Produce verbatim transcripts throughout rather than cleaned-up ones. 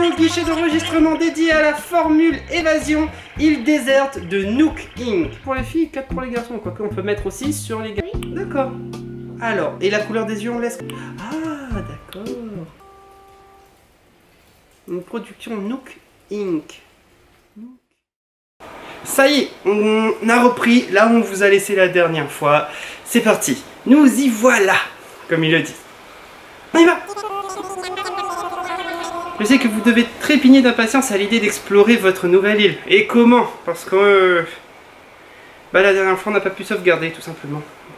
au guichet d'enregistrement dédié à la formule évasion île déserte de Nook incorporée. Pour les filles, quatre pour les garçons. Quoique on peut mettre aussi sur les garçons. Oui. D'accord. Alors, et la couleur des yeux, on laisse... Ah, d'accord. Une production Nook incorporée. Ça y est, on a repris là où on vous a laissé la dernière fois. C'est parti. Nous y voilà, comme il le dit. On y va. Je sais que vous devez trépigner d'impatience à l'idée d'explorer votre nouvelle île. Et comment? Parce que... Euh, bah la dernière fois on n'a pas pu sauvegarder tout simplement.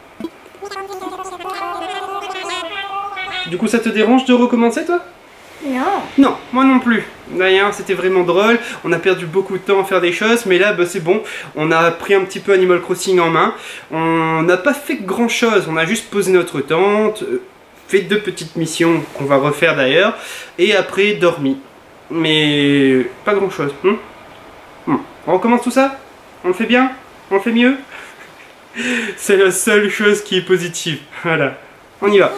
Du coup ça te dérange de recommencer toi? Non. Non, moi non plus. D'ailleurs c'était vraiment drôle, on a perdu beaucoup de temps à faire des choses, mais là bah, c'est bon. On a pris un petit peu Animal Crossing en main. On n'a pas fait grand chose, on a juste posé notre tente, fait deux petites missions qu'on va refaire d'ailleurs, et après dormi. Mais pas grand chose. Hein hmm. On recommence tout ça? On le fait bien? On le fait mieux? C'est la seule chose qui est positive. Voilà, on y va.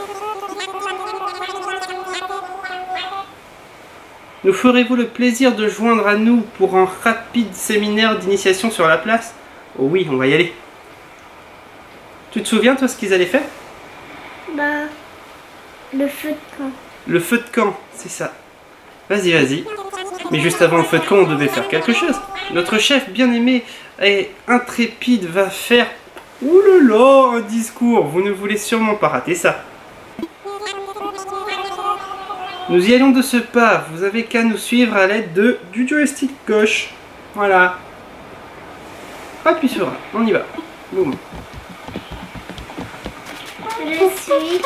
Nous ferez-vous le plaisir de joindre à nous pour un rapide séminaire d'initiation sur la place? Oh oui, on va y aller. Tu te souviens toi ce qu'ils allaient faire? Bah... Le feu de camp. Le feu de camp, c'est ça. Vas-y, vas-y. Mais juste avant le feu de camp, on devait faire quelque chose. Notre chef bien-aimé et intrépide va faire... Ouh là là, un discours. Vous ne voulez sûrement pas rater ça. Nous y allons de ce pas. Vous avez qu'à nous suivre à l'aide de du joystick gauche. Voilà. Appuie sur A. On y va. Boum. Je suis.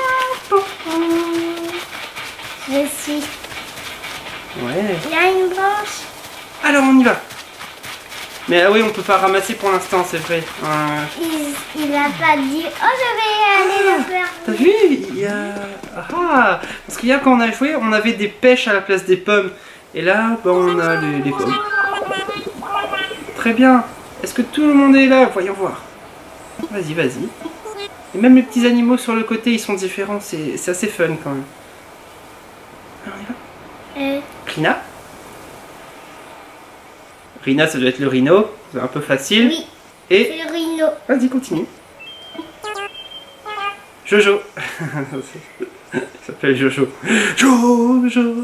Je suis. Ouais. Il y a une branche. Alors on y va. Mais ah oui, on peut pas ramasser pour l'instant, c'est vrai. Euh... Il, il a pas dit. Oh, je vais aller le faire. T'as vu? Il y a... Ah, parce qu'hier quand on a joué, on avait des pêches à la place des pommes. Et là, bah, on a les, les pommes. Très bien. Est-ce que tout le monde est là? Voyons voir. Vas-y, vas-y. Et même les petits animaux sur le côté, ils sont différents. C'est assez fun quand même. Alors, on y va. Euh... Rina? Rina, ça doit être le rhino. C'est un peu facile. Oui. Et... c'est le rhino. Vas-y, continue. Jojo. Il s'appelle Jojo. Jojo.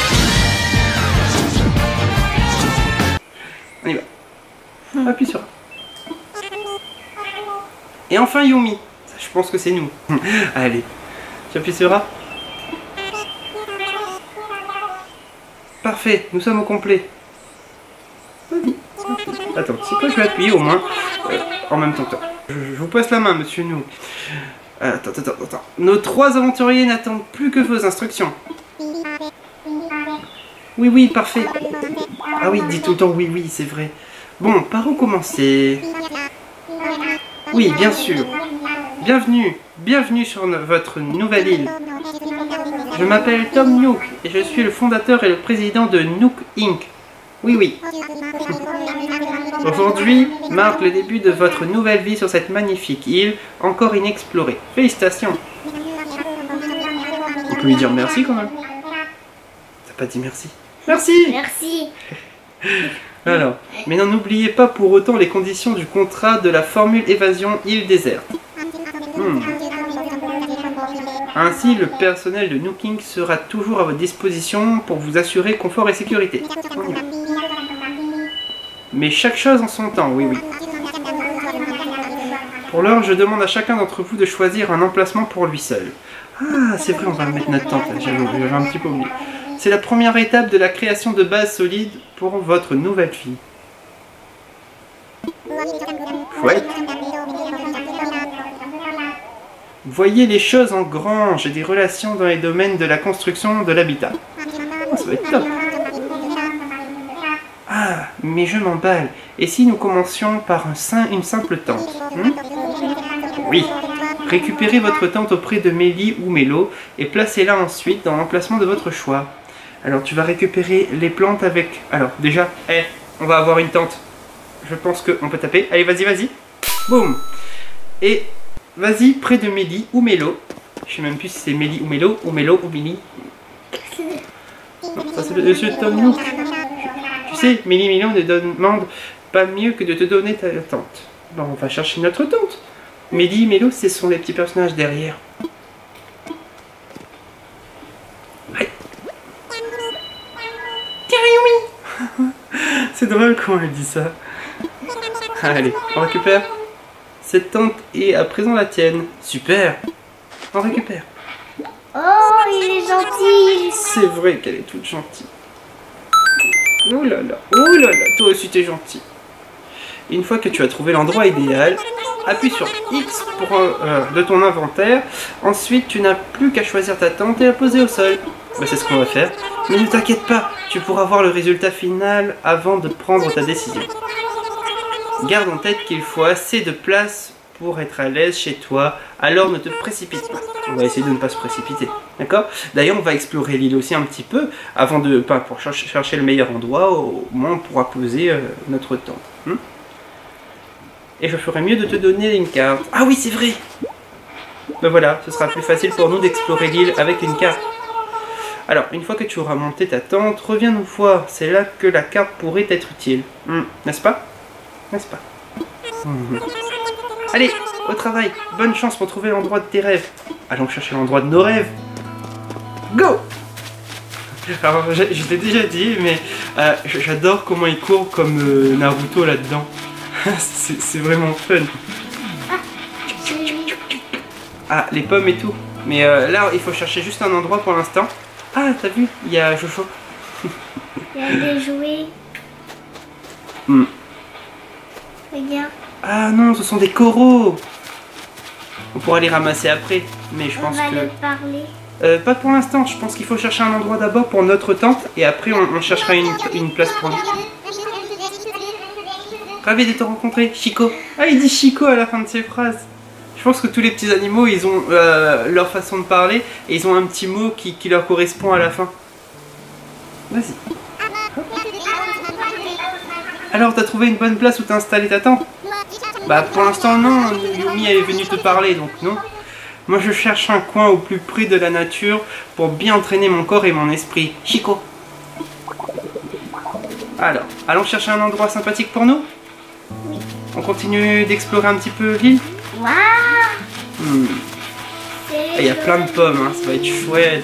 On y va. Appuie sur A. Et enfin Yumi. Ça, je pense que c'est nous. Allez. Tu appuies sur A. Parfait, nous sommes au complet. Vas-y. Attends, c'est quoi je vais appuyer au moins euh, en même temps que toi. Je, je vous passe la main, monsieur nous. Attends, attends, attends. Nos trois aventuriers n'attendent plus que vos instructions. Oui, oui, parfait. Ah oui, dis tout le temps oui, oui, c'est vrai. Bon, par où commencer? Oui, bien sûr. Bienvenue, bienvenue sur no votre nouvelle île. Je m'appelle Tom Nook et je suis le fondateur et le président de Nook incorporée. Oui, oui. Aujourd'hui marque le début de votre nouvelle vie sur cette magnifique île, encore inexplorée. Félicitations. On peut lui dire merci quand même. T'as pas dit merci? Merci. Merci. Alors, mais n'oubliez pas pour autant les conditions du contrat de la formule évasion île déserte. Hmm. Ainsi, le personnel de Nook incorporée sera toujours à votre disposition pour vous assurer confort et sécurité. Mais chaque chose en son temps, oui, oui. Pour l'heure, je demande à chacun d'entre vous de choisir un emplacement pour lui seul. Ah, c'est vrai, on va mettre notre tente, j'avais un petit peu oublié. C'est la première étape de la création de bases solides pour votre nouvelle vie. Chouette. Voyez les choses en grand, j'ai des relations dans les domaines de la construction de l'habitat. Oh, ça va être top. Ah, mais je m'emballe. Et si nous commencions par un sim une simple tente hmm? Oui. Récupérez votre tente auprès de Mélie ou Mélo et placez-la ensuite dans l'emplacement de votre choix. Alors tu vas récupérer les plantes avec... Alors déjà, hey, on va avoir une tente. Je pense qu'on peut taper. Allez, vas-y, vas-y. Boum. Et vas-y près de Mélie ou Mélo. Je sais même plus si c'est Mélie ou Mélo ou Mélo ou Mélie. Non, ça s'appelle Monsieur Tom Nook. Tu sais, Mélie Milo ne demande pas mieux que de te donner ta tante. Bon, on va chercher notre tante. Mélie, Mélo, ce sont les petits personnages derrière. Allez. Tiens, Yumi. C'est drôle quand elle dit ça. Allez, on récupère. Cette tante est à présent la tienne. Super. On récupère. Oh, il est gentil. C'est vrai qu'elle est toute gentille. Oh là là, oh là là, toi aussi t'es gentil. Une fois que tu as trouvé l'endroit idéal, appuie sur X pour, euh, de ton inventaire. Ensuite, tu n'as plus qu'à choisir ta tente et la poser au sol. Bah, c'est ce qu'on va faire. Mais ne t'inquiète pas, tu pourras voir le résultat final avant de prendre ta décision. Garde en tête qu'il faut assez de place pour être à l'aise chez toi, alors ne te précipite pas. On va essayer de ne pas se précipiter, d'accord? D'ailleurs, on va explorer l'île aussi un petit peu, avant de, pas pour chercher, chercher le meilleur endroit, au moins on pourra poser euh, notre tente. Hmm? Et je ferais mieux de te donner une carte. Ah oui, c'est vrai! Ben voilà, ce sera plus facile pour nous d'explorer l'île avec une carte. Alors, une fois que tu auras monté ta tente, reviens nous voir, c'est là que la carte pourrait être utile. Hmm, n'est-ce pas? N'est-ce pas? hmm. Allez, au travail, bonne chance pour trouver l'endroit de tes rêves. Allons chercher l'endroit de nos rêves. Go! Alors, je, je l'ai déjà dit, mais euh, j'adore comment il court comme euh, Naruto là-dedans. C'est vraiment fun. Ah, les pommes et tout. Mais euh, là, il faut chercher juste un endroit pour l'instant. Ah, t'as vu? Il y a Jojo. Il y a des jouets. Hmm. Regarde. Ah non, ce sont des coraux. On pourra les ramasser après, mais je On pense va que... leur parler. Euh, pas pour l'instant, je pense qu'il faut chercher un endroit d'abord pour notre tente, et après on, on cherchera une, une place pour nous. Ravi de te rencontrer, Chico. Ah, il dit Chico à la fin de ses phrases. Je pense que tous les petits animaux, ils ont euh, leur façon de parler, et ils ont un petit mot qui, qui leur correspond à la fin. Vas-y. Alors, t'as trouvé une bonne place où t'as installé ta tente? Bah, pour l'instant, non. Yumi est venue te parler, donc non. Moi, je cherche un coin au plus près de la nature pour bien entraîner mon corps et mon esprit. Chico. Alors, allons chercher un endroit sympathique pour nous? Oui. On continue d'explorer un petit peu l'île? Waouh! Hmm. Il y a plein de pommes, hein. Ça va être chouette.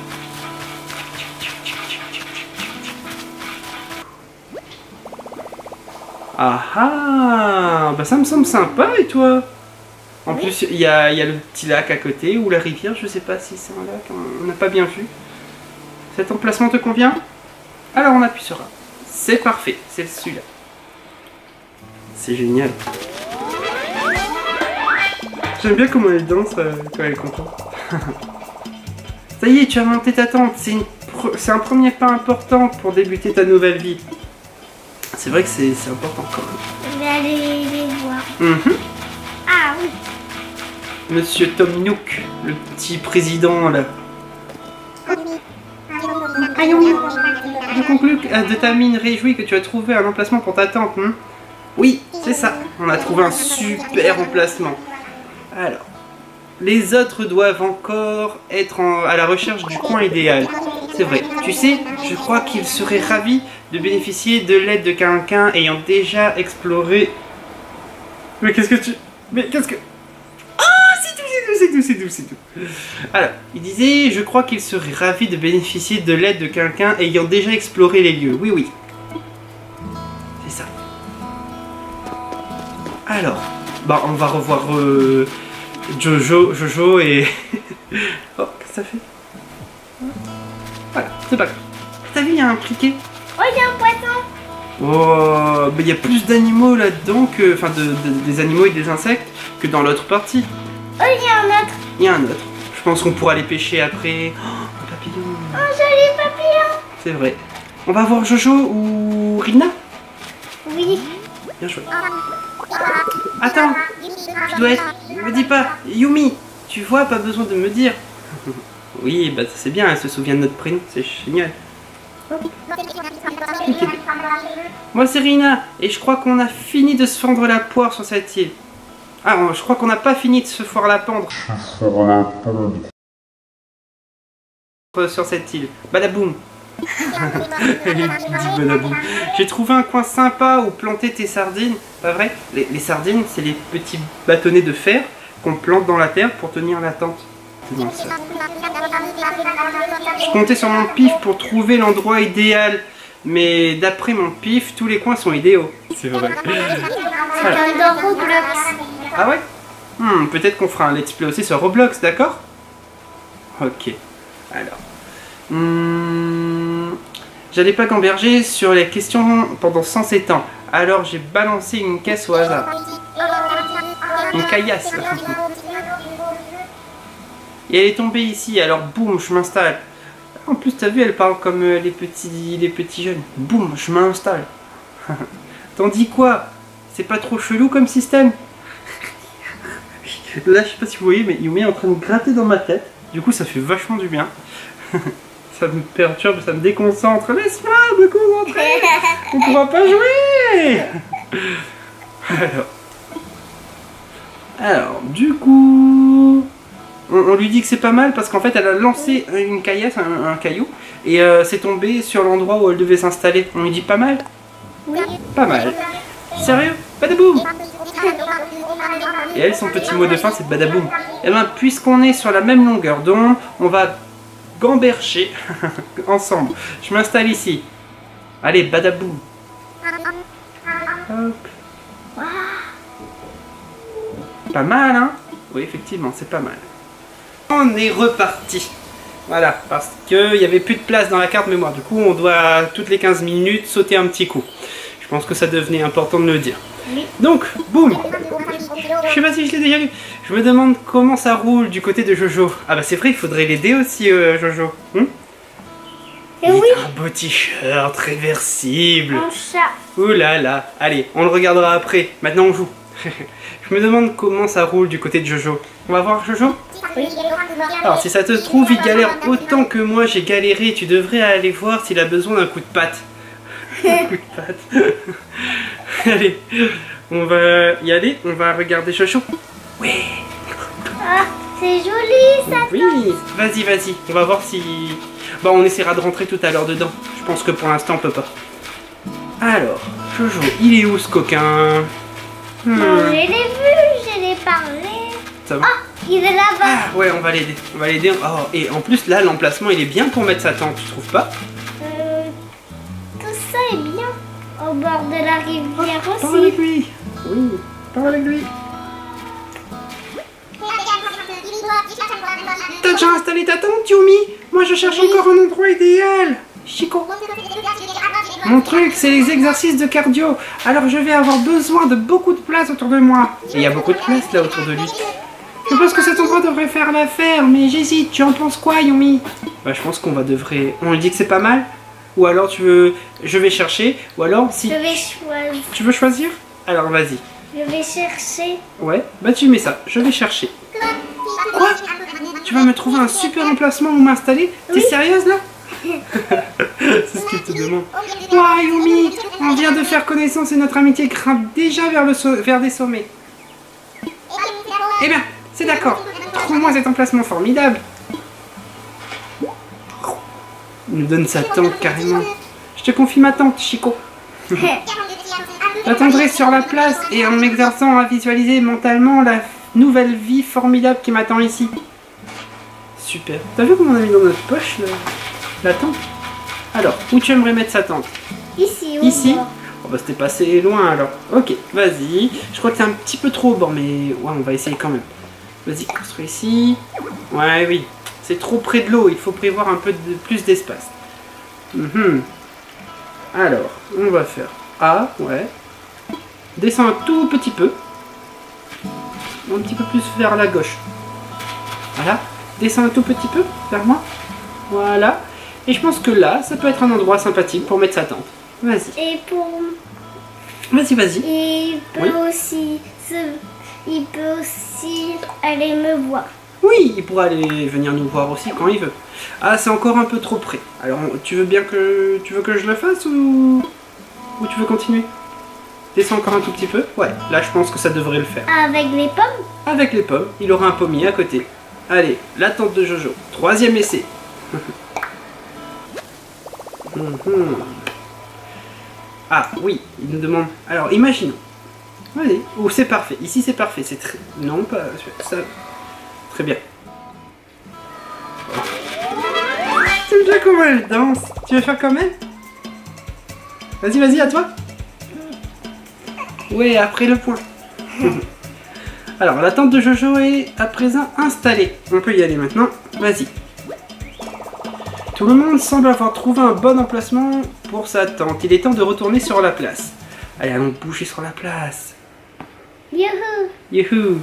Ah ah, bah ça me semble sympa, et toi? En oui. Plus, il y a, y a le petit lac à côté, ou la rivière, je sais pas si c'est un lac, on n'a pas bien vu. Cet emplacement te convient? Alors on appuie sur A. C'est parfait, c'est celui-là. C'est génial. J'aime bien comment elle danse euh, quand elle est contente. Ça y est, tu as monté ta tente, c'est un premier pas important pour débuter ta nouvelle vie. C'est vrai que c'est important quand même. Je vais aller les voir. Mm-hmm. Ah oui. Monsieur Tom Nook, le petit président là. Ah oui. Je conclus de ta mine réjouie que tu as trouvé un emplacement pour ta tente. Hein? Oui, c'est ça. On a trouvé un super emplacement. Alors, les autres doivent encore être en, à la recherche du coin idéal. C'est vrai. Tu sais, je crois qu'ils seraient ravis de bénéficier de l'aide de quelqu'un ayant déjà exploré... Mais qu'est-ce que tu... Mais qu'est-ce que... Ah, c'est tout, c'est tout, c'est tout, c'est tout. Alors, il disait, je crois qu'ils seraient ravis de bénéficier de l'aide de quelqu'un ayant déjà exploré les lieux. Oui, oui. C'est ça. Alors, bah, on va revoir euh, Jojo, Jojo et... Oh, qu'est-ce que ça fait? Voilà, c'est pas grave. T'as vu, il y a un criquet. Oh, il y a un poisson. Oh, mais il y a plus d'animaux là-dedans que... Enfin, de, de, des animaux et des insectes que dans l'autre partie. Oh, il y a un autre. Il y a un autre. Je pense qu'on pourra les pêcher après. Oh, un papillon. Oh, joli papillon. C'est vrai. On va voir Jojo ou Rina? Oui. Bien joué. Attends, tu dois être... Me dis pas. Yumi, tu vois, pas besoin de me dire. Oui, bah c'est bien, elle se souvient de notre prénom, c'est génial. Moi c'est Rina, et je crois qu'on a fini de se fendre la poire sur cette île. Ah, je crois qu'on n'a pas fini de se foire la pendre. Sur cette île. Badaboum. J'ai trouvé un coin sympa où planter tes sardines. Pas vrai? les, les sardines, c'est les petits bâtonnets de fer qu'on plante dans la terre pour tenir la tente. C'est dans ça. Je comptais sur mon pif pour trouver l'endroit idéal. Mais d'après mon pif, tous les coins sont idéaux. C'est vrai. C'est comme dans Roblox. Ah ouais? hmm, Peut-être qu'on fera un let's play aussi sur Roblox, d'accord? Ok. Alors. Hmm, J'allais pas gamberger sur les questions pendant cent sept ans. Alors j'ai balancé une caisse au hasard. Une caillasse. Et elle est tombée ici, alors boum, je m'installe. En plus, t'as vu, elle parle comme euh, les, petits, les petits jeunes. Boum, je m'installe. T'en dis quoi? C'est pas trop chelou comme système? Là, je sais pas si vous voyez, mais Yumi est en train de gratter dans ma tête. Du coup, ça fait vachement du bien. Ça me perturbe, ça me déconcentre. Laisse-moi me concentrer. On pourra pas jouer. Alors. Alors, du coup... On, on lui dit que c'est pas mal parce qu'en fait, elle a lancé une caillasse, un, un caillou, et euh, c'est tombé sur l'endroit où elle devait s'installer. On lui dit pas mal? Oui. Pas mal. Sérieux? Badaboum. Et elle, son petit mot de fin, c'est badaboum. Et bien, puisqu'on est sur la même longueur d'onde, on va gamberger ensemble. Je m'installe ici. Allez, badaboum. Hop. Pas mal, hein? Oui, effectivement, c'est pas mal. On est reparti. Voilà, parce qu'il n'y avait plus de place dans la carte mémoire. Du coup, on doit, toutes les quinze minutes, sauter un petit coup. Je pense que ça devenait important de le dire. Oui. Donc, boum. Je sais pas si je l'ai déjà lu. Je me demande comment ça roule du côté de Jojo. Ah bah c'est vrai, il faudrait l'aider aussi, euh, Jojo. Hum Et oui. Un beau t-shirt réversible. Un chat. Ouh là là. Allez, on le regardera après. Maintenant, on joue. Je me demande comment ça roule du côté de Jojo. On va voir Jojo? Oui. Alors si ça te trouve, il galère autant que moi j'ai galéré. Tu devrais aller voir s'il a besoin d'un coup de patte. Un coup de patte. Allez, on va y aller. On va regarder Jojo. Oui. Ah, c'est joli ça. Oui. Vas-y, vas-y. On va voir si... Bon, on essaiera de rentrer tout à l'heure dedans. Je pense que pour l'instant on peut pas. Alors, Jojo, il est où ce coquin? Hmm. Non, je l'ai vu, je l'ai parlé. Ça va? Ah, il est là-bas. Ah ouais, on va l'aider. On va l'aider. Oh, et en plus là, l'emplacement il est bien pour mettre sa tente, tu trouves pas? Euh, tout ça est bien. Au bord de la rivière Parle aussi. avec lui. Oui, parle avec lui. T'as déjà installé ta tente, Yumi? Moi je cherche Oui. encore un endroit idéal. Chico. Mon truc, c'est les exercices de cardio. Alors je vais avoir besoin de beaucoup de place autour de moi. Et il y a beaucoup de place là autour de lui. Je pense que cet endroit devrait faire l'affaire, mais j'hésite. Tu en penses quoi, Yumi? Bah, je pense qu'on va devrait. On lui dit que c'est pas mal. Ou alors tu veux. Je vais chercher. Ou alors si. Je vais choisir. Tu veux choisir? Alors vas-y. Je vais chercher. Ouais. Bah tu mets ça. Je vais chercher. Quoi? Tu vas me trouver un super emplacement où m'installer? T'es Oui. sérieuse là? C'est ce qu'il te demande. Ouah, Yumi, on vient de faire connaissance et notre amitié grimpe déjà vers, le so vers des sommets. Eh bien, c'est d'accord. Trouve-moi cet emplacement formidable. Il nous donne sa tente carrément. Je te confie ma tente, Chico. J'attendrai sur la place et en m'exerçant à visualiser mentalement la nouvelle vie formidable qui m'attend ici. Super. T'as vu comment on a mis dans notre poche le... la tente? Alors, où tu aimerais mettre sa tente? Ici, au Ici? bord. Oh bah c'était passé loin alors. Ok, vas-y. Je crois que c'est un petit peu trop au bord, mais ouais, on va essayer quand même. Vas-y, construis ici. Ouais, oui. C'est trop près de l'eau, il faut prévoir un peu de plus d'espace. Mhm. Alors, on va faire A, ouais. Descends un tout petit peu. Un petit peu plus vers la gauche. Voilà. Descends un tout petit peu vers moi. Voilà. Et je pense que là, ça peut être un endroit sympathique pour mettre sa tente. Vas-y. Et pour... Vas-y, vas-y. Il peut Oui. aussi... se- Il peut aussi aller me voir. Oui, il pourra aller venir nous voir aussi quand il veut. Ah, c'est encore un peu trop près. Alors, tu veux bien que tu veux que je le fasse ou ou tu veux continuer? Descends encore un tout petit peu. Ouais, là je pense que ça devrait le faire. Avec les pommes? Avec les pommes, il aura un pommier à côté. Allez, la tente de Jojo. Troisième essai. Mmh. Ah oui, il nous demande. Alors imaginons. Allez, ou oh, c'est parfait. Ici c'est parfait. C'est très. Non, pas ça. Très bien. C'est bien comment elle danse. Tu veux faire comme elle? Vas-y, vas-y, à toi. Ouais, après le point. Alors, la tente de Jojo est à présent installée. On peut y aller maintenant. Vas-y. Tout le monde semble avoir trouvé un bon emplacement pour sa tente. Il est temps de retourner sur la place. Allez, allons bouger sur la place. Youhou! Youhou!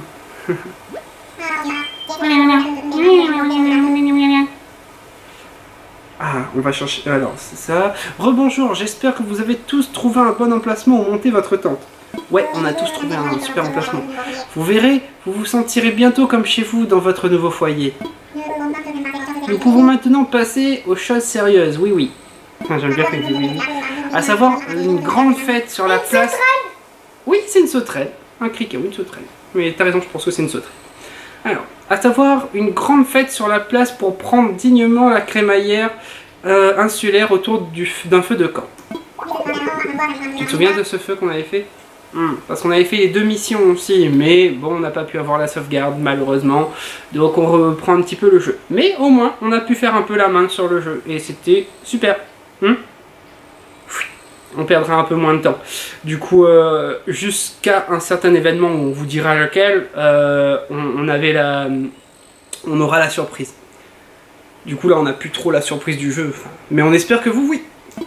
Ah, on va chercher. Alors, c'est ça. Rebonjour, j'espère que vous avez tous trouvé un bon emplacement où monter votre tente. Ouais, on a tous trouvé un super emplacement. Vous verrez, vous vous sentirez bientôt comme chez vous dans votre nouveau foyer. Nous pouvons maintenant passer aux choses sérieuses. Oui, oui. Ah, j'aime bien quand il dit oui, oui. À savoir, une grande fête sur la place. Oui, c'est une sauterelle. Un criquet ou une sauterelle. Mais t'as raison, je pense que c'est une sauterelle. Alors, à savoir, une grande fête sur la place pour prendre dignement la crémaillère euh, insulaire autour d'un feu de camp. Tu te souviens de ce feu qu'on avait fait? Hum, Parce qu'on avait fait les deux missions aussi, mais bon, on n'a pas pu avoir la sauvegarde malheureusement. Donc on reprend un petit peu le jeu. Mais au moins, on a pu faire un peu la main sur le jeu. Et c'était super. Hum On perdra un peu moins de temps. Du coup, euh, jusqu'à un certain événement où on vous dira lequel, euh, on, on avait la, on aura la surprise. Du coup, là, on n'a plus trop la surprise du jeu. Mais on espère que vous, oui.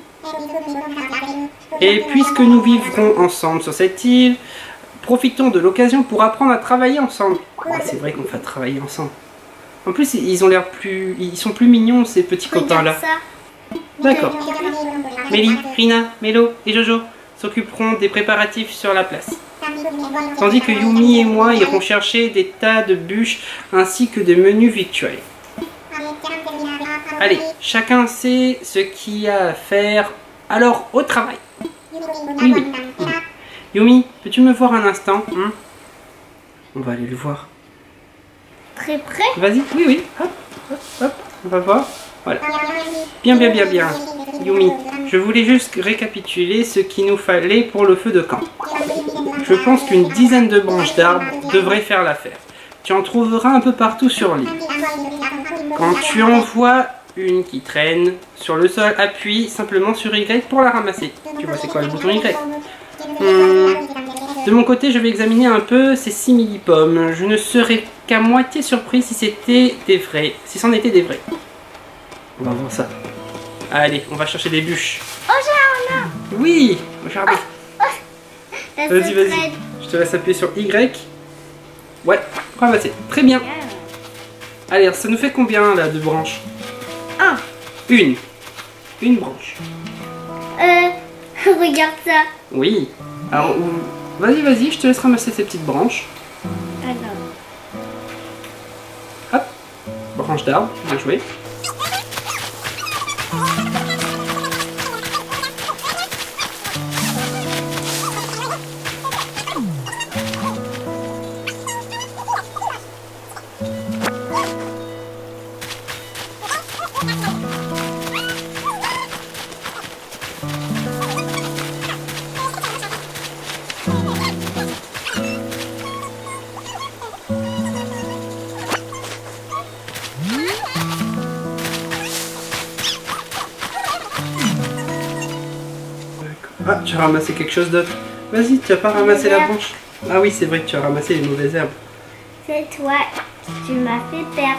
Et puisque nous vivrons ensemble sur cette île, profitons de l'occasion pour apprendre à travailler ensemble. Ouais, c'est vrai qu'on va travailler ensemble. En plus, ils ont l'air plus, ils sont plus mignons ces petits copains-là. D'accord. Mélie, Rina, Mélo et Jojo s'occuperont des préparatifs sur la place. Tandis que Yumi et moi irons chercher des tas de bûches ainsi que des menus victuels. Allez, chacun sait ce qu'il y a à faire, alors au travail. Oui, oui. Yumi, peux-tu me voir un instant hein? On va aller le voir. Très près? Vas-y, oui, oui. Hop, hop, hop, on va voir. Voilà. Bien, bien, bien, bien. Yumi, je voulais juste récapituler ce qu'il nous fallait pour le feu de camp. Je pense qu'une dizaine de branches d'arbres devraient faire l'affaire. Tu en trouveras un peu partout sur l'île. Quand tu en vois une qui traîne sur le sol, appuie simplement sur Y pour la ramasser. Tu vois c'est quoi le bouton Y? hum, De mon côté, je vais examiner un peu ces simili-pommes. Je ne serais qu'à moitié surpris si c'était des vrais. Si c'en était des vrais. On va voir ça. Allez, on va chercher des bûches. Oh, j'ai un arbre. Oui, au jardin. Oh, oh. Vas-y, vas-y. Je te laisse appuyer sur Y. Ouais, ramasser. Très bien. Allez, ça nous fait combien là de branches? Un. Une. Une branche. Euh, regarde ça. Oui. Alors, vas-y, vas-y, je te laisse ramasser ces petites branches. Alors. Hop. Branche d'arbre, bien joué. Ah, tu as ramassé quelque chose d'autre. Vas-y, tu n'as pas ramassé la branche. Ah oui, c'est vrai que tu as ramassé les mauvaises herbes. C'est toi qui m'as fait perdre.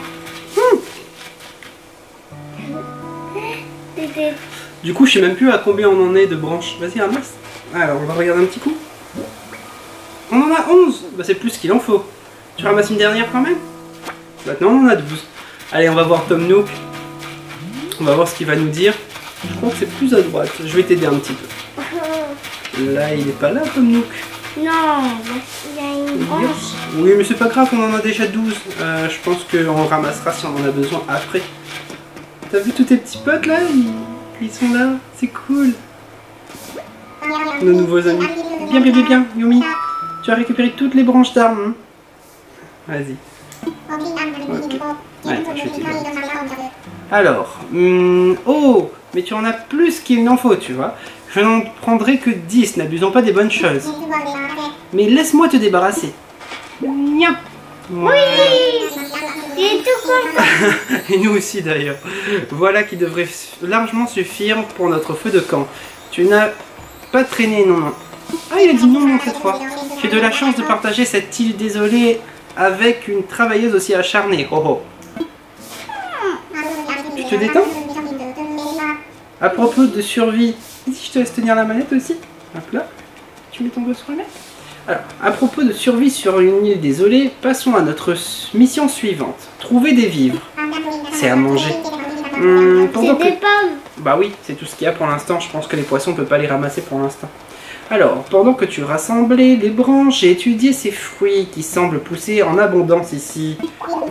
Mmh. Du coup, je sais même plus à combien on en est de branches. Vas-y, ramasse. Alors, on va regarder un petit coup. On en a onze. Bah, c'est plus qu'il en faut. Tu ramasses une dernière quand même? Maintenant, on en a douze. Allez, on va voir Tom Nook. On va voir ce qu'il va nous dire. Je crois que c'est plus à droite. Je vais t'aider un petit peu. Là, il est pas là, Tom Nook. Non, il y a une branche. Oui, mais c'est pas grave, on en a déjà douze. Euh, je pense qu'on ramassera si on en a besoin après. T'as vu tous tes petits potes là? Ils, ils sont là, c'est cool. Nos nouveaux amis. Bien, bien, bien, bien, Yumi. Tu as récupéré toutes les branches d'arbres. Hein? Vas-y. Ok. Ouais, attends, je vais t'aider. Alors, hum, oh, mais tu en as plus qu'il n'en faut, tu vois. Je n'en prendrai que dix, n'abusons pas des bonnes choses. Mais laisse-moi te débarrasser. Nya. Oui, il est tout content. Et nous aussi d'ailleurs. Voilà qui devrait largement suffire pour notre feu de camp. Tu n'as pas traîné, non, non. Ah, il a dit non, non, cette fois. J'ai de la chance de partager cette île désolée avec une travailleuse aussi acharnée. Oh oh. Tu te détends? À propos de survie, si je te laisse tenir la manette aussi. Hop là. Tu mets ton doigt sur la manette. Alors, à propos de survie sur une île désolée, passons à notre mission suivante. Trouver des vivres. C'est à manger. Hum, C'est des que... pommes. Bah oui, c'est tout ce qu'il y a pour l'instant. Je pense que les poissons, on peut pas les ramasser pour l'instant. Alors, pendant que tu rassemblais les branches, j'ai étudié ces fruits qui semblent pousser en abondance ici. Hop.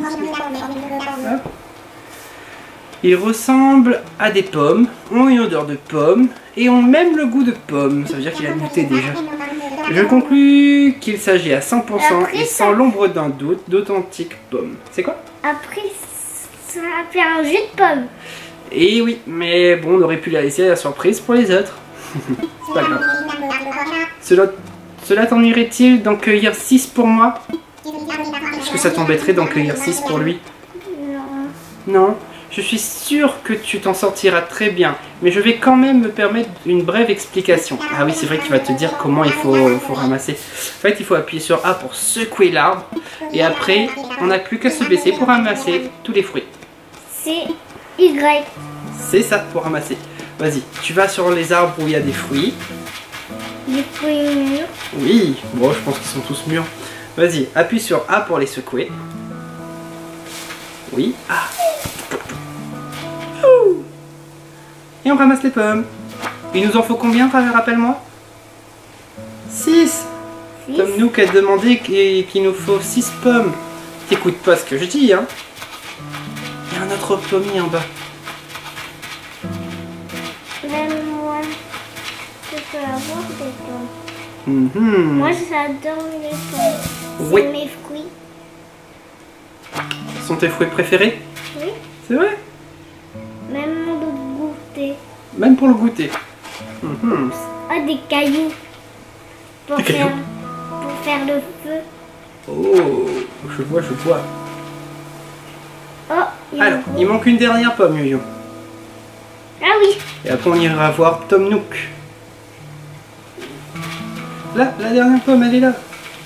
Ils ressemblent à des pommes, ont une odeur de pomme et ont même le goût de pomme. Ça veut dire qu'il a goûté déjà. Je conclus qu'il s'agit à cent pour cent Après, et ça- sans l'ombre d'un doute d'authentiques pommes. C'est quoi? Après, ça va faire un jus de pomme. Eh oui, mais bon, on aurait pu la laisser à la surprise pour les autres. C'est pas grave. Cela, cela t'ennuierait-il d'en cueillir six pour moi? Est-ce que ça t'embêterait d'en cueillir six pour lui? Non. Non, je suis sûre que tu t'en sortiras très bien, mais je vais quand même me permettre une brève explication. Ah oui, c'est vrai qu'il va te dire comment il faut, faut ramasser. En fait, il faut appuyer sur A pour secouer l'arbre, et après, on n'a plus qu'à se baisser pour ramasser tous les fruits. C'est Y. C'est ça, pour ramasser. Vas-y, tu vas sur les arbres où il y a des fruits. Les fruits mûrs. Oui, bon, je pense qu'ils sont tous mûrs. Vas-y, appuie sur A pour les secouer. Oui, A. Ouh. Et on ramasse les pommes. Il nous en faut combien, rappelle-moi? six. Six. Tom Nook a demandé qu'il qu'il nous faut six pommes. T'écoutes pas ce que je dis, hein? Il y a un autre pommier en bas. Même moi, je peux avoir des pommes. Mhm. Moi, j'adore les pommes. C'est Oui. mes fruits. Ce sont tes fruits préférés? Oui. C'est vrai? Même le goûter. Même pour le goûter. Mhm. Ah, des cailloux. Pour Des faire, cailloux. pour faire le feu. Oh, je vois, je vois. Oh, il y a Alors, un il gros- manque une dernière pomme, Yo-Yo. Ah oui. Et après, on ira voir Tom Nook. Là, la dernière pomme, elle est là.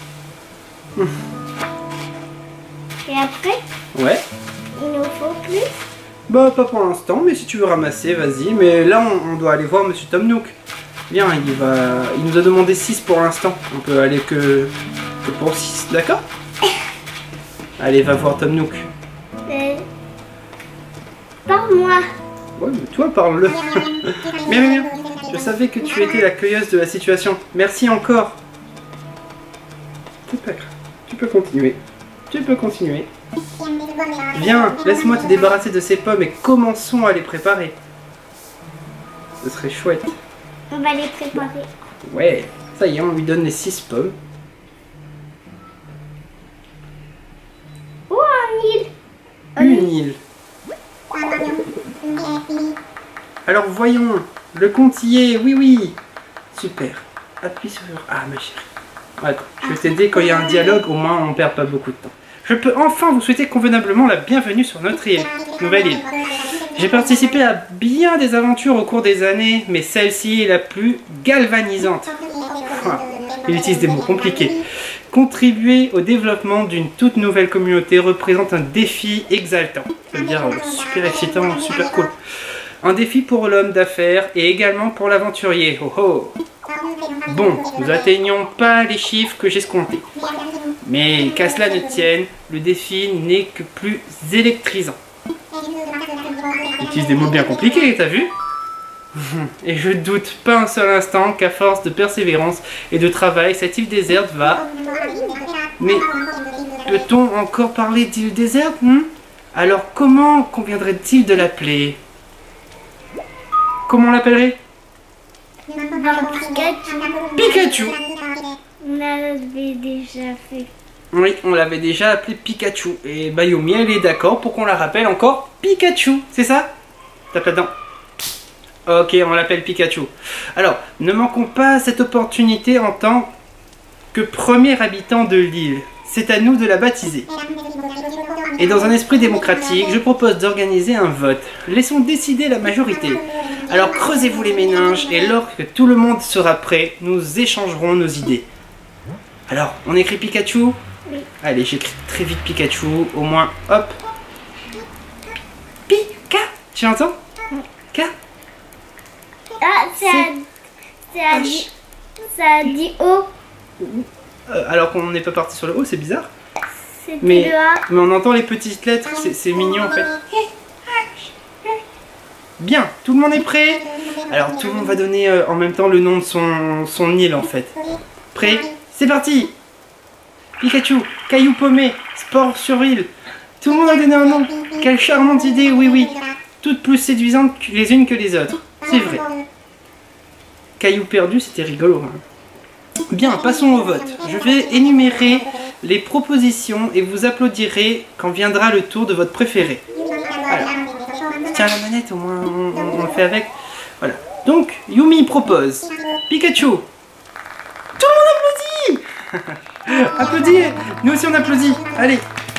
Et après, Ouais. il nous faut plus. Bah, pas pour l'instant, mais si tu veux ramasser, vas-y. Mais là, on, on doit aller voir Monsieur Tom Nook. Bien, il va, il nous a demandé six pour l'instant. On peut aller que, que pour six, d'accord? Allez, va voir Tom Nook. Euh, Par-moi. Ouais, mais toi, parle-le. Bien, bien, bien. Je savais que tu étais la cueilleuse de la situation. Merci encore. C'est pas grave. Tu peux continuer. Tu peux continuer. Viens, laisse-moi te débarrasser de ces pommes et commençons à les préparer. Ce serait chouette. On va les préparer. Ouais, ça y est, on lui donne les six pommes. Oh, un île. Une île. Alors voyons, le compte y est, oui oui. Super. Appuie sur... Ah ma chérie. Attends, je vais t'aider quand il y a un dialogue, au moins on perd pas beaucoup de temps. Je peux enfin vous souhaiter convenablement la bienvenue sur notre île, nouvelle île. J'ai participé à bien des aventures au cours des années, mais celle-ci est la plus galvanisante. Ah, il utilise des mots compliqués. Contribuer au développement d'une toute nouvelle communauté représente un défi exaltant. Ça veut dire euh, super excitant, super cool. Un défi pour l'homme d'affaires et également pour l'aventurier. Oh oh. Bon, nous atteignons pas les chiffres que j'escomptais. Mais qu'à cela ne tienne, le défi n'est que plus électrisant. Il utilise des mots bien compliqués, t'as vu? Et je doute pas un seul instant qu'à force de persévérance et de travail, cette île déserte va... Mais peut-on encore parler d'île déserte, hein? Alors comment conviendrait-il de l'appeler? Comment on l'appellerait? Dans Pikachu. Pikachu! On l'avait déjà fait. Oui, on l'avait déjà appelé Pikachu. Et Bayomi, elle est d'accord pour qu'on la rappelle encore Pikachu, c'est ça? Tape là-dedans. Ok, on l'appelle Pikachu. Alors, ne manquons pas cette opportunité en tant que premier habitant de l'île. C'est à nous de la baptiser. Et dans un esprit démocratique, je propose d'organiser un vote. Laissons décider la majorité. Alors creusez-vous les méninges et lorsque tout le monde sera prêt, nous échangerons nos idées. Alors, on écrit Pikachu? Oui. Allez, j'écris très vite Pikachu, au moins, hop. Pika. Tu entends? K. Ah, ça a dit, ça a dit O. Euh, alors qu'on n'est pas parti sur le O, c'est bizarre. C'était Mais, le A. mais on entend les petites lettres, c'est mignon en fait. Bien, tout le monde est prêt? Alors tout le monde va donner euh, en même temps le nom de son, son île en fait. Prêt? C'est parti! Pikachu, caillou paumé, sport sur île. Tout le monde a donné un nom. Quelle charmante idée, oui oui. Toutes plus séduisantes les unes que les autres. C'est vrai. Caillou perdu, c'était rigolo. Hein. Bien, passons au vote. Je vais énumérer les propositions et vous applaudirez quand viendra le tour de votre préféré. Voilà. Tiens la manette, au moins on, on, on le fait avec. Voilà. Donc, Yumi propose Pikachu. Tout le monde applaudit. Applaudis. Nous aussi on applaudit. Allez.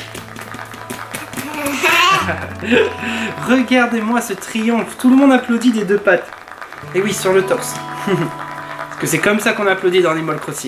Regardez-moi ce triomphe. Tout le monde applaudit des deux pattes. Et oui, sur le torse. Parce que c'est comme ça qu'on applaudit dans Animal Crossing.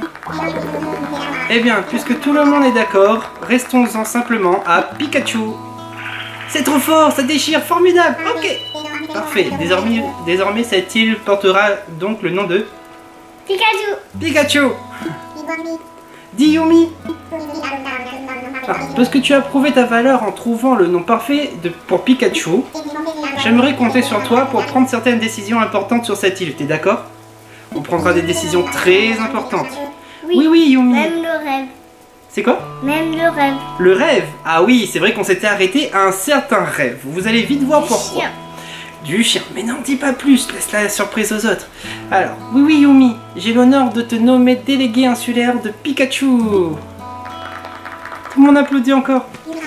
Eh bien, puisque tout le monde est d'accord, restons-en simplement à Pikachu. C'est trop fort, ça déchire, formidable. Ok. Parfait. Désormais, désormais cette île portera donc le nom de Pikachu. Pikachu. Dis Yumi. Ah, parce que tu as prouvé ta valeur en trouvant le nom parfait de, pour Pikachu, j'aimerais compter sur toi pour prendre certaines décisions importantes sur cette île. T'es d'accord? On prendra des décisions très importantes. Oui, oui, oui, Yumi. Même le rêve. C'est quoi? Même le rêve. Le rêve? Ah oui, c'est vrai qu'on s'était arrêté à un certain rêve. Vous allez vite voir Du pourquoi. chien. Du chien. Mais n'en dis pas plus, laisse la surprise aux autres. Alors, oui, oui, Yumi, j'ai l'honneur de te nommer délégué insulaire de Pikachu. Tout le monde applaudit encore.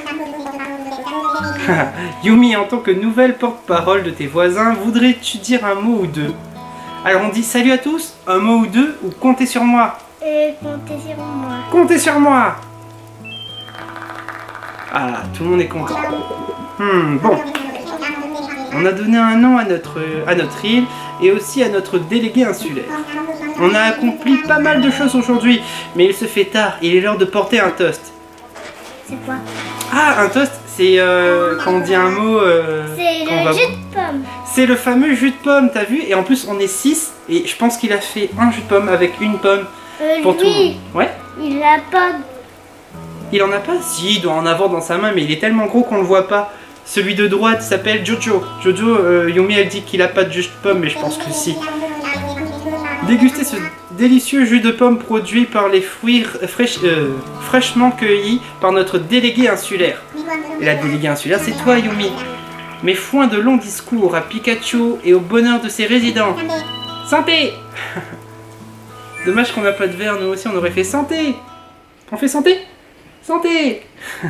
Yumi, en tant que nouvelle porte-parole de tes voisins, voudrais-tu dire un mot ou deux? Alors on dit salut à tous, un mot ou deux, ou comptez sur moi. Et comptez sur moi. Comptez sur moi. Ah, tout le monde est content. Hmm, bon. On a donné un nom à notre, à notre île et aussi à notre délégué insulaire. On a accompli pas mal de choses aujourd'hui, mais il se fait tard, il est l'heure de porter un toast. C'est quoi? Ah, un toast, c'est euh, quand on dit un mot... Euh, C'est qu'on le va- jus de pomme. C'est le fameux jus de pomme, t'as vu? Et en plus, on est six, et je pense qu'il a fait un jus de pomme avec une pomme Euh, pour tout le monde. lui, Ouais? il a pas... Il en a pas? Si, il doit en avoir dans sa main, mais il est tellement gros qu'on le voit pas. Celui de droite s'appelle Jojo. Jojo, euh, Yumi, elle dit qu'il a pas de jus de pomme, mais je pense que si. Dégustez ce délicieux jus de pomme produit par les fruits fraîche- euh, fraîchement cueillis par notre délégué insulaire. Et la déléguée insulaire, c'est toi, Yumi. Mes foins de longs discours à Pikachu et au bonheur de ses résidents. Santé. Dommage qu'on n'a pas de verre, nous aussi on aurait fait santé. On fait santé? Santé.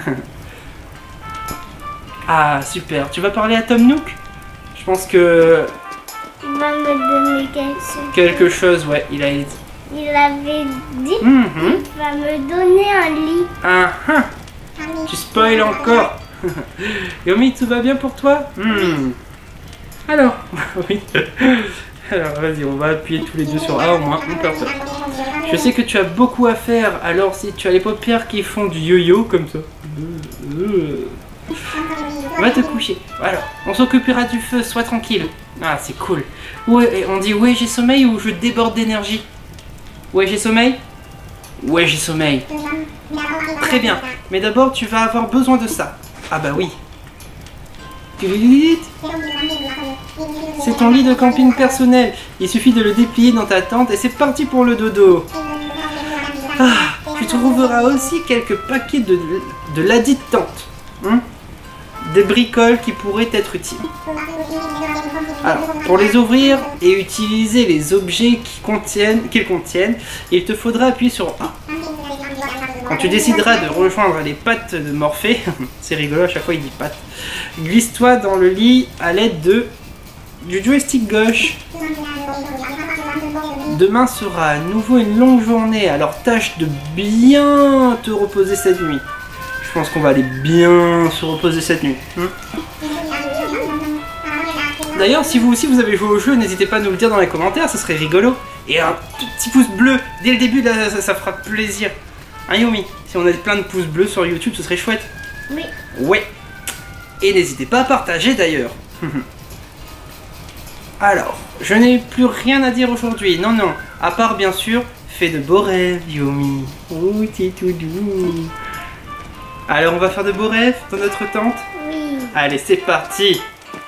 Ah, super. Tu vas parler à Tom Nook? Je pense que... Il va me donner quelque chose. quelque chose, ouais, il a dit. Il avait dit Mhm. il va me donner un lit. Ah, ah. Tu spoil encore. Yomi, tout va bien pour toi? Hmm. Alors, oui. Alors, vas-y, on va appuyer tous les deux sur A au moins, on perd pas. Je sais que tu as beaucoup à faire, alors si tu as les paupières qui font du yo-yo comme ça, va te coucher. Alors, on s'occupera du feu, sois tranquille. Ah, c'est cool. Ouais, on dit ouais, j'ai sommeil ou je déborde d'énergie? Ouais, j'ai sommeil? Ouais, j'ai sommeil. Très bien, mais d'abord tu vas avoir besoin de ça. Ah bah oui. C'est ton lit de camping personnel. Il suffit de le déplier dans ta tente et c'est parti pour le dodo. Ah, tu trouveras aussi quelques paquets de, de ladite tente. Hein? Des bricoles qui pourraient être utiles. Alors, pour les ouvrir et utiliser les objets qui contiennent, qu'ils contiennent, il te faudra appuyer sur A. Quand tu décideras de rejoindre les pattes de Morphée, c'est rigolo, à chaque fois il dit pattes, glisse-toi dans le lit à l'aide de du joystick gauche. Demain sera à nouveau une longue journée, alors tâche de bien te reposer cette nuit. Je pense qu'on va aller bien se reposer cette nuit. Hmm. D'ailleurs, si vous aussi vous avez joué au jeu, n'hésitez pas à nous le dire dans les commentaires, ça serait rigolo. Et un tout petit pouce bleu dès le début, là, ça, ça fera plaisir. Hein Yomi? Si on a plein de pouces bleus sur YouTube, ce serait chouette. Oui. Ouais. Et n'hésitez pas à partager d'ailleurs. Alors, je n'ai plus rien à dire aujourd'hui. Non, non. À part, bien sûr, fais de beaux rêves, Yomi. Oh, c'est tout doux. Alors, on va faire de beaux rêves dans notre tente? Oui. Allez, c'est parti.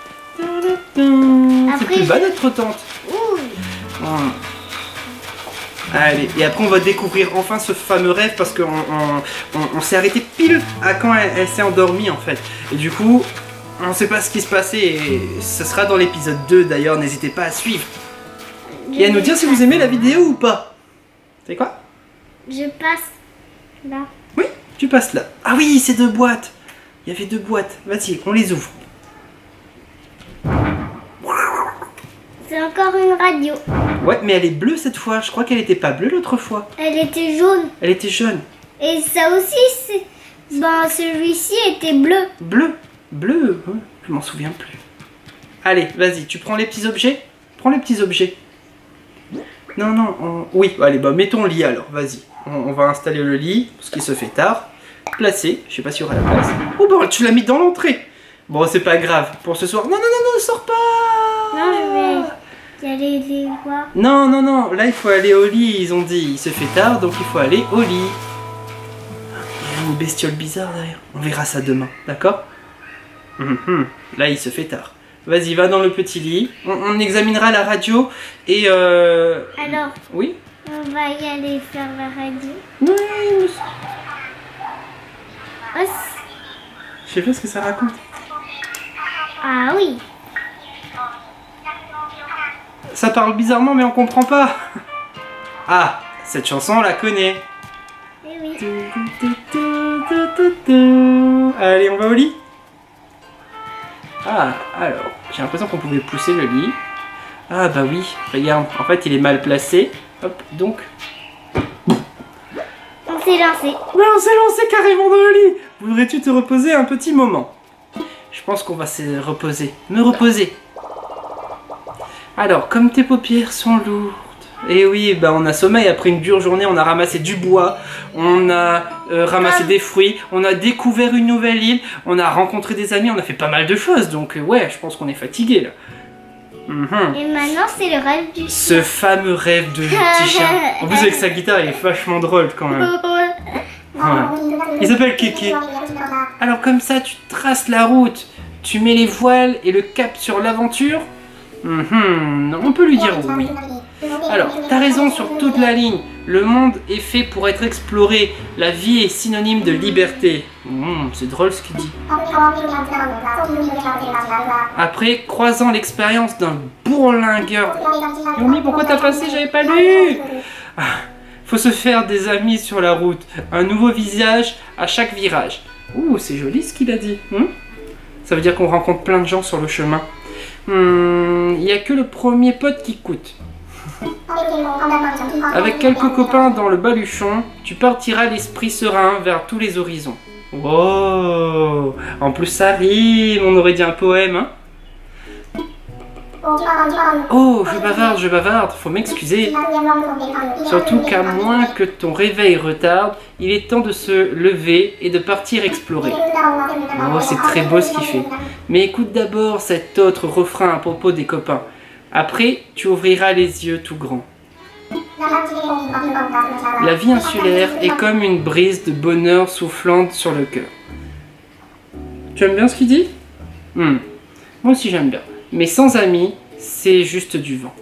C'est plus bas notre tente. Ouh. Hum. Allez, et après on va découvrir enfin ce fameux rêve parce qu'on on, on, on s'est arrêté pile à quand elle, elle s'est endormie en fait. Et du coup, on ne sait pas ce qui se passait et ce sera dans l'épisode deux d'ailleurs, n'hésitez pas à suivre. Et à nous dire si vous aimez la vidéo ou pas. C'est quoi? Je passe là. Oui, tu passes là. Ah oui, c'est deux boîtes. Il y avait deux boîtes. Vas-y, on les ouvre. C'est encore une radio. Ouais, mais elle est bleue cette fois. Je crois qu'elle était pas bleue l'autre fois. Elle était jaune. Elle était jaune. Et ça aussi, c'est... Ben, celui-ci était bleu. Bleu? Bleu? Ouais, je m'en souviens plus. Allez, vas-y, tu prends les petits objets? Prends les petits objets. Non, non, on... oui, allez, bah mets ton lit alors, vas-y. On, on va installer le lit, parce qu'il se fait tard. Placé, je sais pas s'il y aura la place. Oh bah, tu l'as mis dans l'entrée. Bon, c'est pas grave, pour ce soir. Non, non, non, non, sors pas. Non, je vais y aller les voir. Non, non, non, là il faut aller au lit, ils ont dit. Il se fait tard, donc il faut aller au lit. Il y a une bestiole bizarre derrière. On verra ça demain, d'accord? Hum, Là il se fait tard. Vas-y, va dans le petit lit. On, on examinera la radio et euh... Alors, oui, on va y aller faire la radio. oui, Oh, je sais pas ce que ça raconte. ah oui. Ça parle bizarrement mais on comprend pas. Ah, cette chanson on la connaît. Eh oui. Allez, on va au lit. Ah, alors, j'ai l'impression qu'on pouvait pousser le lit. Ah bah oui, regarde, en fait il est mal placé. Hop, donc... On s'est lancé. Ouais, on s'est lancé carrément dans le lit. Voudrais-tu te reposer un petit moment? Je pense qu'on va se reposer. Me reposer. Alors, comme tes paupières sont lourdes... Et oui, bah on a sommeil après une dure journée, on a ramassé du bois, on a euh, ramassé des fruits, on a découvert une nouvelle île, on a rencontré des amis, on a fait pas mal de choses, donc euh, ouais, je pense qu'on est fatigué là. Mm-hmm. Et maintenant, c'est le rêve du Ce fameux rêve de petit chat. En plus avec sa guitare, il est vachement drôle quand même. Ouais. Il s'appelle Kéké. Alors comme ça, tu traces la route, tu mets les voiles et le cap sur l'aventure. Mm-hmm. On peut lui dire oui. Alors, t'as raison sur toute la ligne. Le monde est fait pour être exploré. La vie est synonyme de liberté. Mmh, c'est drôle ce qu'il dit. Après, croisant l'expérience d'un bourlingueur. Yomi, pourquoi t'as passé? J'avais pas lu. Ah, faut se faire des amis sur la route. Un nouveau visage à chaque virage. Ouh, c'est joli ce qu'il a dit. Mmh, ça veut dire qu'on rencontre plein de gens sur le chemin. Il mmh, n'y a que le premier pote qui coûte. Avec quelques copains dans le baluchon, tu partiras l'esprit serein vers tous les horizons. Wow! En plus ça rime, on aurait dit un poème, hein? Oh, je bavarde, je bavarde, faut m'excuser. Surtout qu'à moins que ton réveil retarde, il est temps de se lever et de partir explorer. Oh, c'est très beau ce qu'il fait. Mais écoute d'abord cet autre refrain à propos des copains. Après, tu ouvriras les yeux tout grands. La vie insulaire est comme une brise de bonheur soufflante sur le cœur. Tu aimes bien ce qu'il dit? hmm. Moi aussi j'aime bien. Mais sans amis, c'est juste du vent.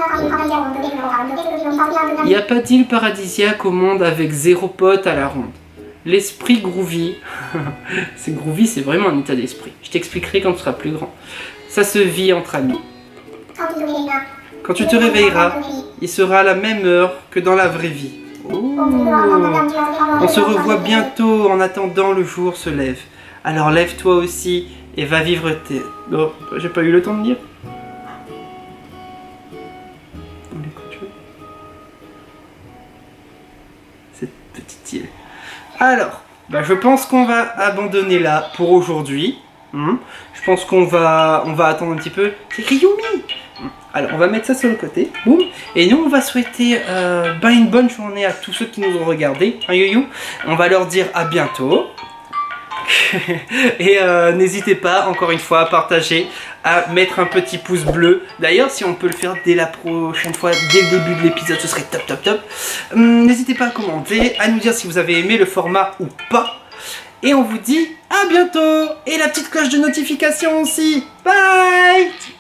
Il n'y a pas d'île paradisiaque au monde avec zéro pote à la ronde. L'esprit groovy, c'est groovy, c'est vraiment un état d'esprit. Je t'expliquerai quand tu seras plus grand. Ça se vit entre amis. Quand tu te réveilleras, il sera à la même heure que dans la vraie vie. Oh. On se revoit bientôt en attendant le jour se lève. Alors lève-toi aussi et va vivre tes... Oh, j'ai pas eu le temps de dire. Alors, bah, je pense qu'on va abandonner là pour aujourd'hui. Hum. Je pense qu'on va, on va attendre un petit peu. C'est Ryumi. Hum. Alors, on va mettre ça sur le côté. Boum. Et nous, on va souhaiter euh, bah, une bonne journée à tous ceux qui nous ont regardés. Hein, Youyou. On va leur dire à bientôt. Et euh, n'hésitez pas, encore une fois, à partager, à mettre un petit pouce bleu. D'ailleurs, si on peut le faire dès la prochaine fois, dès le début de l'épisode, ce serait top, top, top. Hum, n'hésitez pas à commenter, à nous dire si vous avez aimé le format ou pas. Et on vous dit à bientôt. Et la petite cloche de notification aussi. Bye.